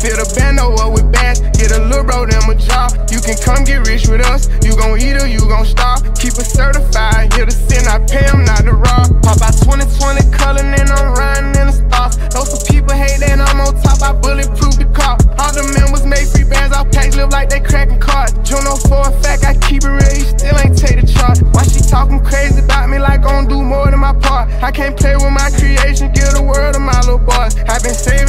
Fill the bando up with bags, get a little bro them a job. You can come get rich with us, you gon' eat or you gon' starve. Keep it certified, here to sin, I pay them not to rob. Pop out 2020 color and I'm riding in the stars. Know some people hate that I'm on top, I bulletproof the car. All the members make free bands, all packs live like they cracking cards. Juno for a fact, I keep it real, he still ain't take the charge. Why she talking crazy about me like gon' do more than my part? I can't play with my creation, give the world to my little boys. I been saving